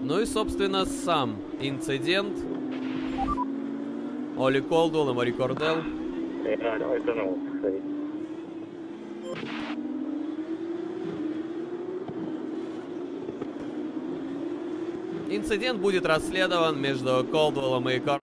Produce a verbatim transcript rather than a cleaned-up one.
Ну и, собственно, сам инцидент. Олли Колдуэлл и Мари Корделл. Yeah, I don't know what to say. Инцидент будет расследован между Колдуэллом и Корделл.